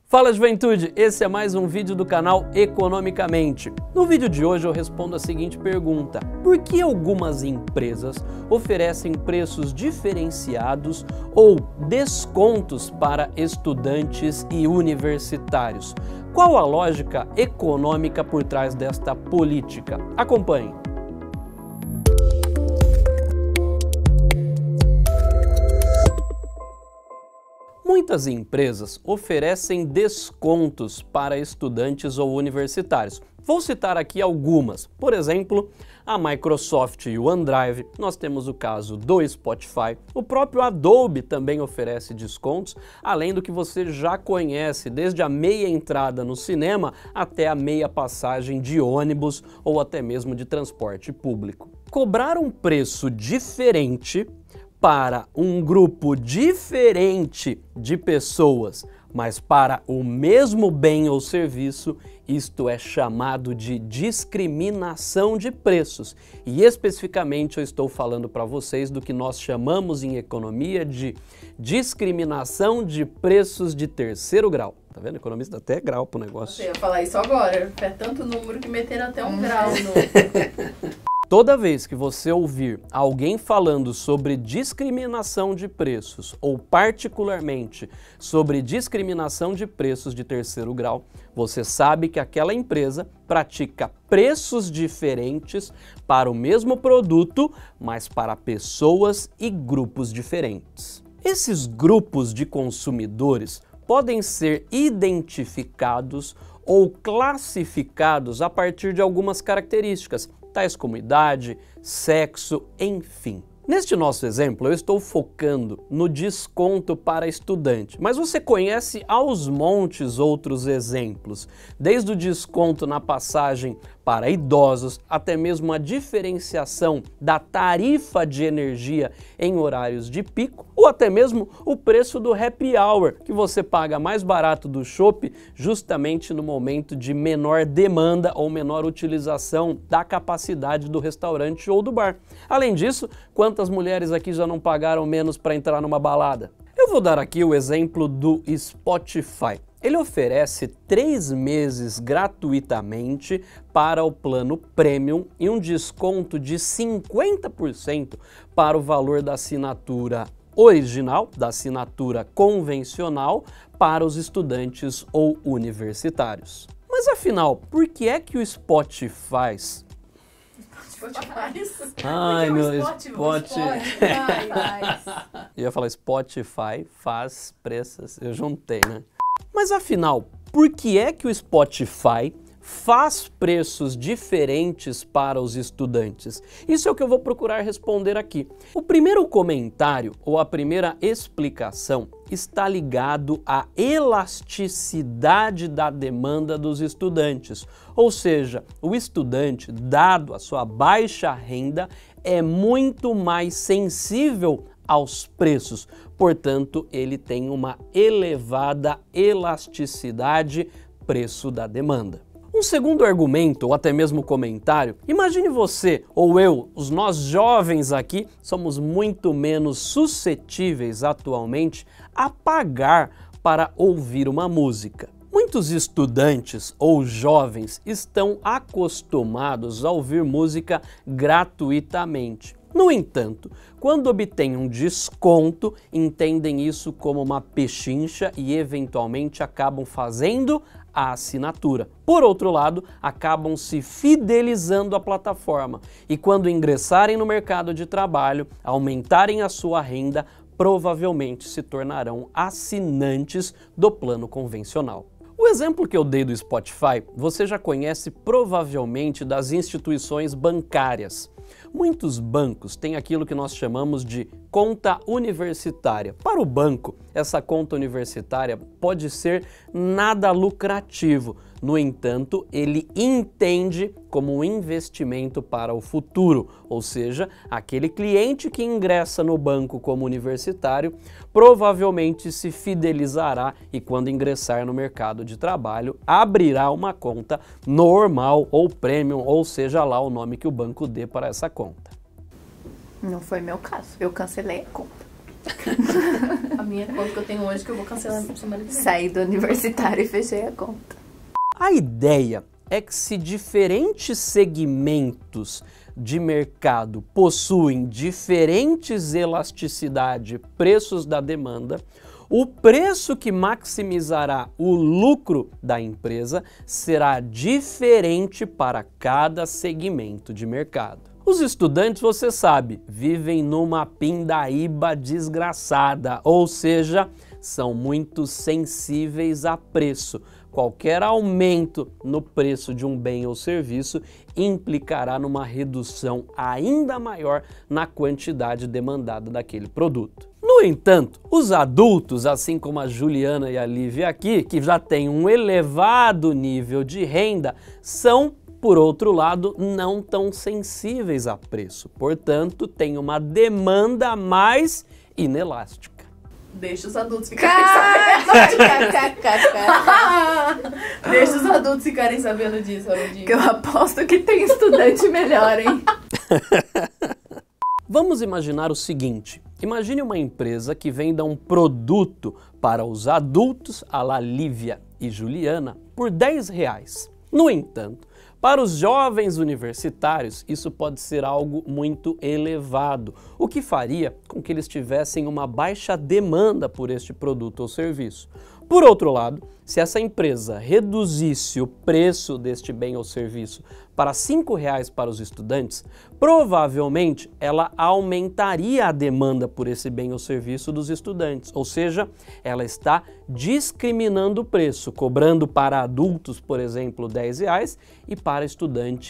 Fala juventude, esse é mais um vídeo do canal Economicamente. No vídeo de hoje eu respondo a seguinte pergunta: por que algumas empresas oferecem preços diferenciados ou descontos para estudantes e universitários? Qual a lógica econômica por trás desta política? Acompanhe. Muitas empresas oferecem descontos para estudantes ou universitários. Vou citar aqui algumas. Por exemplo, a Microsoft e o OneDrive. Nós temos o caso do Spotify. O próprio Adobe também oferece descontos, além do que você já conhece, desde a meia entrada no cinema até a meia passagem de ônibus ou até mesmo de transporte público. Cobrar um preço diferente para um grupo diferente de pessoas, mas para o mesmo bem ou serviço, isto é chamado de discriminação de preços. E especificamente eu estou falando para vocês do que nós chamamos em economia de discriminação de preços de terceiro grau. Tá vendo? Economista até grau pro negócio. Eu ia falar isso agora. É tanto número que meteram até um grau no... Toda vez que você ouvir alguém falando sobre discriminação de preços, ou particularmente sobre discriminação de preços de terceiro grau, você sabe que aquela empresa pratica preços diferentes para o mesmo produto, mas para pessoas e grupos diferentes. Esses grupos de consumidores podem ser identificados ou classificados a partir de algumas características, tais como idade, sexo, enfim. Neste nosso exemplo, eu estou focando no desconto para estudante, mas você conhece aos montes outros exemplos, desde o desconto na passagem para idosos, até mesmo a diferenciação da tarifa de energia em horários de pico, ou até mesmo o preço do happy hour, que você paga mais barato do chopp justamente no momento de menor demanda ou menor utilização da capacidade do restaurante ou do bar. Além disso, quantas mulheres aqui já não pagaram menos para entrar numa balada? Eu vou dar aqui o exemplo do Spotify. Ele oferece 3 meses gratuitamente para o plano Premium e um desconto de 50% para o valor da assinatura original, da assinatura convencional, para os estudantes ou universitários. Mas afinal, por que é que o Spotify... Ai, meu Spotify. Eu ia falar Spotify faz preços. Eu juntei, né? Mas afinal, por que é que o Spotify faz preços diferentes para os estudantes? Isso é o que eu vou procurar responder aqui. O primeiro comentário ou a primeira explicação está ligado à elasticidade da demanda dos estudantes. Ou seja, o estudante, dado a sua baixa renda, é muito mais sensível aos preços, portanto, ele tem uma elevada elasticidade preço da demanda. Um segundo argumento, ou até mesmo comentário, imagine você ou eu, nós jovens aqui, somos muito menos suscetíveis atualmente a pagar para ouvir uma música. Muitos estudantes ou jovens estão acostumados a ouvir música gratuitamente. No entanto, quando obtêm um desconto, entendem isso como uma pechincha e eventualmente acabam fazendo a assinatura. Por outro lado, acabam se fidelizando à plataforma e quando ingressarem no mercado de trabalho, aumentarem a sua renda, provavelmente se tornarão assinantes do plano convencional. O exemplo que eu dei do Spotify, você já conhece provavelmente das instituições bancárias. Muitos bancos têm aquilo que nós chamamos de conta universitária. Para o banco, essa conta universitária pode ser nada lucrativo. No entanto, ele entende como um investimento para o futuro, ou seja, aquele cliente que ingressa no banco como universitário provavelmente se fidelizará e quando ingressar no mercado de trabalho abrirá uma conta normal ou premium, ou seja lá o nome que o banco dê para essa conta. Não foi meu caso, eu cancelei a conta. A minha conta que eu tenho hoje que eu vou cancelar semana que vem. Saí do universitário e fechei a conta. A ideia é que se diferentes segmentos de mercado possuem diferentes elasticidade, preços da demanda, o preço que maximizará o lucro da empresa será diferente para cada segmento de mercado. Os estudantes, você sabe, vivem numa pindaíba desgraçada, ou seja, são muito sensíveis a preço. Qualquer aumento no preço de um bem ou serviço implicará numa redução ainda maior na quantidade demandada daquele produto. No entanto, os adultos, assim como a Juliana e a Lívia aqui, que já têm um elevado nível de renda, são, por outro lado, não tão sensíveis a preço. Portanto, têm uma demanda mais inelástica. Deixa os adultos ficarem sabendo. Deixa os adultos ficarem sabendo disso, Arudinho. Que eu aposto que tem estudante melhor, hein? Vamos imaginar o seguinte. Imagine uma empresa que venda um produto para os adultos, a la Lívia e Juliana, por R$10. No entanto, para os jovens universitários, isso pode ser algo muito elevado, o que faria com que eles tivessem uma baixa demanda por este produto ou serviço. Por outro lado, se essa empresa reduzisse o preço deste bem ou serviço para R$5 para os estudantes, provavelmente ela aumentaria a demanda por esse bem ou serviço dos estudantes, ou seja, ela está discriminando o preço, cobrando para adultos, por exemplo, R$10 e para estudante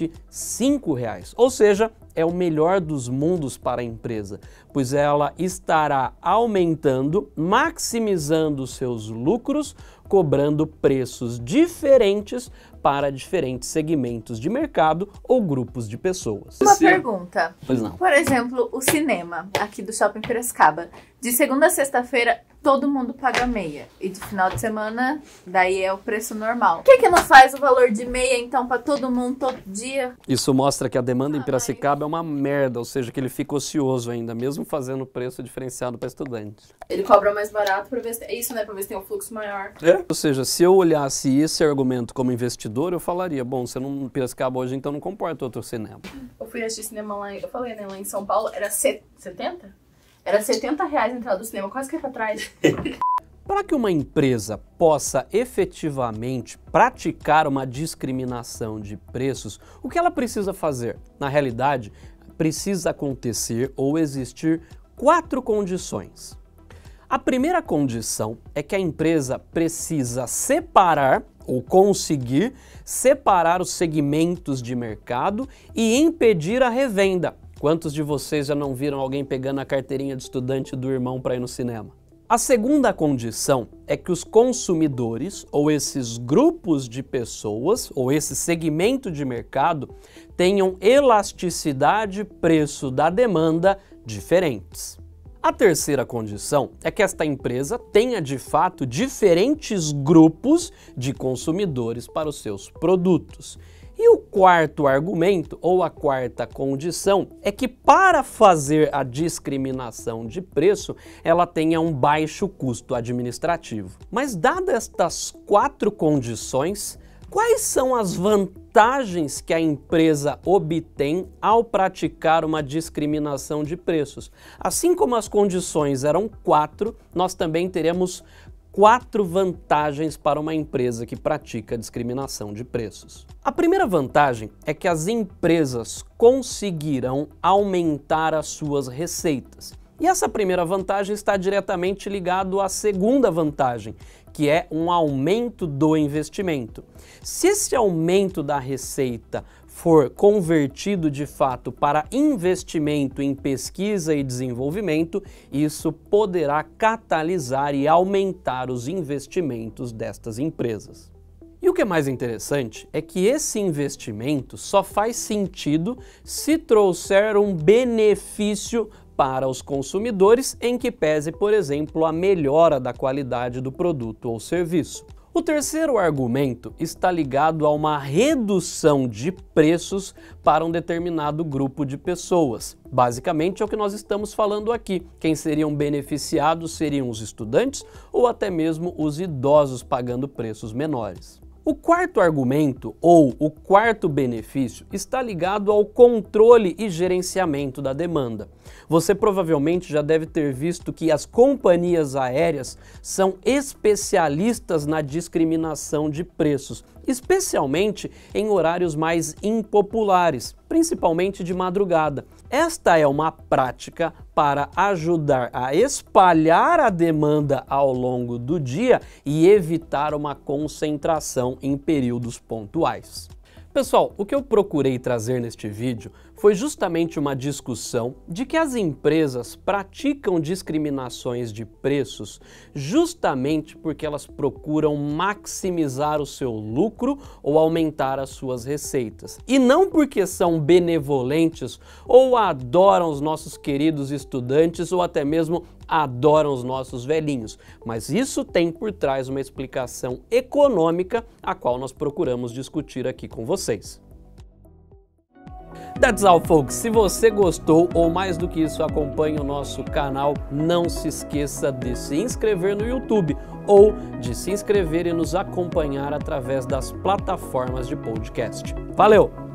R$5, ou seja, é o melhor dos mundos para a empresa, pois ela estará aumentando, maximizando os seus lucros, cobrando preços diferentes para diferentes segmentos de mercado ou grupos de pessoas. Uma pergunta. Pois não. Por exemplo, o cinema aqui do Shopping Piracicaba. De segunda a sexta-feira, todo mundo paga meia. E de final de semana, daí é o preço normal. Por que não faz o valor de meia, então, para todo mundo, todo dia? Isso mostra que a demanda em Piracicaba é uma merda, ou seja, que ele fica ocioso ainda, mesmo fazendo preço diferenciado para estudantes. Ele cobra mais barato para ver se... É isso, né? Para ver se tem um fluxo maior. Ou seja, se eu olhasse esse argumento como investidor, eu falaria, bom, você não Piracicaba hoje, então não comporta outro cinema. Eu fui assistir cinema lá, eu falei, né, lá em São Paulo, era 70? Era R$70 a entrada do cinema, quase que pra trás. Para que uma empresa possa efetivamente praticar uma discriminação de preços, o que ela precisa fazer? Na realidade, precisa acontecer ou existir 4 condições. A primeira condição é que a empresa precisa separar ou conseguir separar os segmentos de mercado e impedir a revenda. Quantos de vocês já não viram alguém pegando a carteirinha de estudante do irmão para ir no cinema? A segunda condição é que os consumidores, ou esses grupos de pessoas, ou esse segmento de mercado, tenham elasticidade, preço da demanda diferentes. A terceira condição é que esta empresa tenha de fato diferentes grupos de consumidores para os seus produtos. E o quarto argumento, ou a quarta condição, é que para fazer a discriminação de preço, ela tenha um baixo custo administrativo. Mas dadas estas 4 condições, quais são as vantagens que a empresa obtém ao praticar uma discriminação de preços? Assim como as condições eram 4, nós também teremos 4 vantagens para uma empresa que pratica discriminação de preços. A primeira vantagem é que as empresas conseguirão aumentar as suas receitas. E essa primeira vantagem está diretamente ligada à segunda vantagem, que é um aumento do investimento. Se esse aumento da receita for convertido de fato para investimento em pesquisa e desenvolvimento, isso poderá catalisar e aumentar os investimentos destas empresas. E o que é mais interessante é que esse investimento só faz sentido se trouxer um benefício para os consumidores, em que pese, por exemplo, a melhora da qualidade do produto ou serviço. O terceiro argumento está ligado a uma redução de preços para um determinado grupo de pessoas. Basicamente é o que nós estamos falando aqui. Quem seriam beneficiados seriam os estudantes ou até mesmo os idosos pagando preços menores. O quarto argumento, ou o quarto benefício, está ligado ao controle e gerenciamento da demanda. Você provavelmente já deve ter visto que as companhias aéreas são especialistas na discriminação de preços, especialmente em horários mais impopulares, principalmente de madrugada. Esta é uma prática para ajudar a espalhar a demanda ao longo do dia e evitar uma concentração em períodos pontuais. Pessoal, o que eu procurei trazer neste vídeo foi justamente uma discussão de que as empresas praticam discriminações de preços justamente porque elas procuram maximizar o seu lucro ou aumentar as suas receitas. E não porque são benevolentes ou adoram os nossos queridos estudantes ou até mesmo adoram os nossos velhinhos, mas isso tem por trás uma explicação econômica, a qual nós procuramos discutir aqui com vocês. That's all, folks. Se você gostou ou mais do que isso acompanha o nosso canal, não se esqueça de se inscrever no YouTube ou de se inscrever e nos acompanhar através das plataformas de podcast. Valeu!